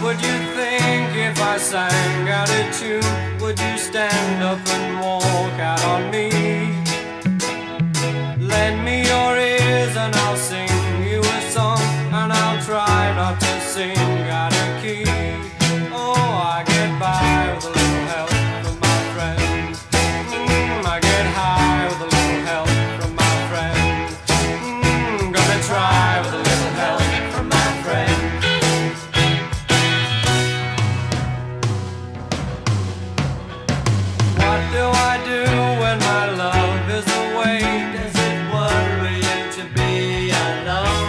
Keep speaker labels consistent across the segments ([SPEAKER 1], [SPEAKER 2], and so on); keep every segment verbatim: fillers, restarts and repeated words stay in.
[SPEAKER 1] Would you think if I sang out of tune, would you stand up and walk out on me? Lend me your ears and I'll sing you a song, and I'll try not to sing out of key. Oh, I get by with a little help from my friends. Mm, I get high with a little help from my friends. Mm, gonna try with a little help from my friends. What do I do when my love is away? Does it worry you to be alone?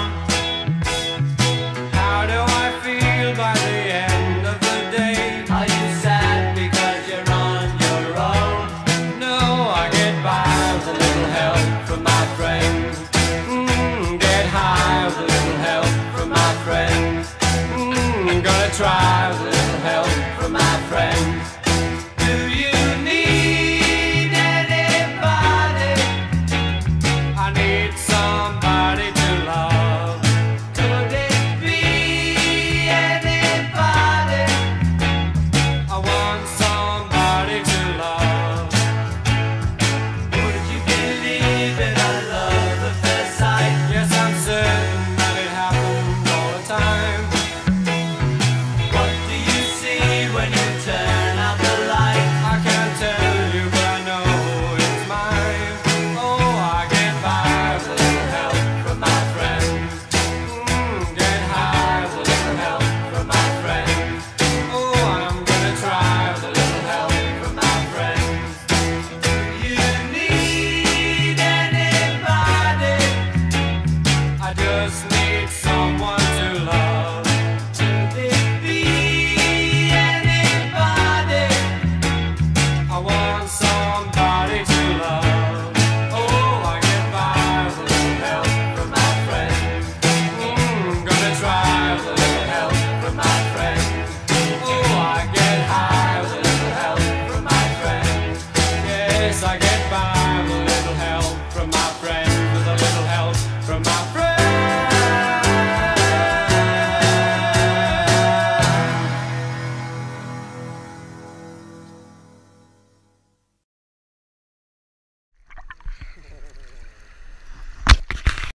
[SPEAKER 1] How do I feel by the end of the day? Are you sad because you're on your own? No, I get by with a little help from my friends. Mm, get high with a little help from my friends. Mm, gonna try with a